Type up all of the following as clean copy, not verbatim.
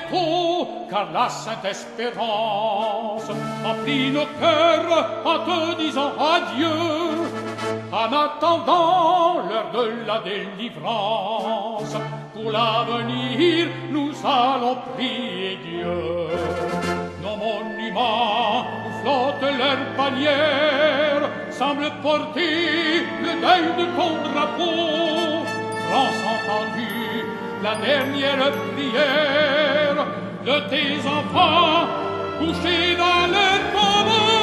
tôt, car la Sainte Espérance emplit nos cœurs en te disant adieu. En attendant l'heure de la délivrance, pour l'avenir, nous allons prier Dieu. Nos monuments où flottent leurs bannières semblent porter le deuil de ton drapeau. France entendue, la dernière prière de tes enfants couchés dans le tombeau.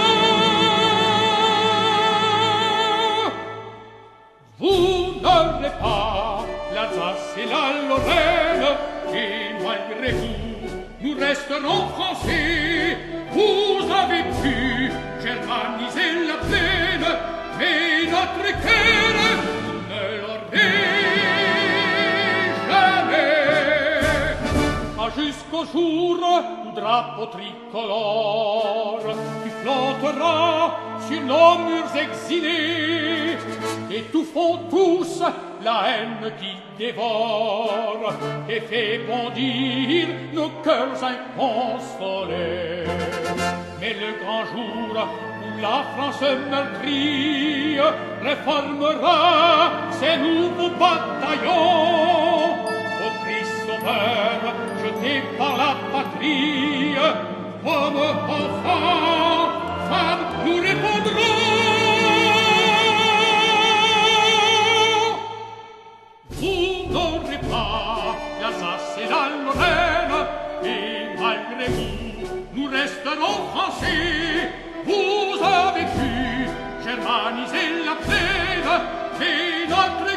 Vous n'aurez pas l'Alsace et la Lorraine, et malgré vous, nous resterons français. Vous avez pu germaniser la plaine, mais notre cœur, vous ne l'aurez jamais. Ah, jusqu'au jour où drapeau tricolore qui flottera sur nos murs exilés, étouffons tous la haine qui dévore et fait bondir nos cœurs inconsolés. Mais le grand jour où la France meurtrie réformera ses nouveaux bataillons, ô Christ sauveur, jeté par la patrie, hommes, enfants, femmes, nous répondrons. Vous n'aurez pas l'Alsace et la Lorraine, et malgré vous, nous resterons français. Vous avez pu germaniser la plaine, et notre